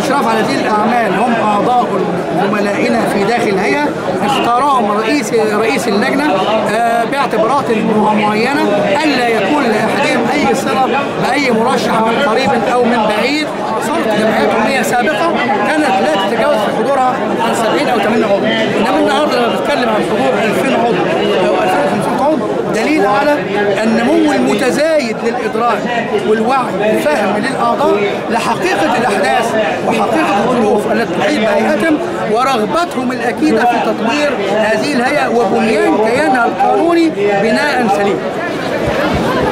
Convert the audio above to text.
الإشراف على هذه الأعمال هم أعضاء زملائنا في داخل الهيئة، اختارهم رئيس اللجنة باعتبارات معينة ألا يكون لأحدهم أي صلة بأي مرشح من قريب أو من بعيد. صارت جمعيات عمومية سابقة كانت لا تتجاوز في حضورها عن 70 أو 80 عضو، إنما النهارده لما بنتكلم عن حضور 2000 عضو أو 2500 عضو دليل على النمو المتزايد للإدراك والوعي والفهم للأعضاء لحقيقة الأحداث وحقيقة الظروف التي تحيط بهيئتهم ورغبتهم الأكيدة في تطوير هذه الهيئة وبنيان كيانها القانوني بناء سليم.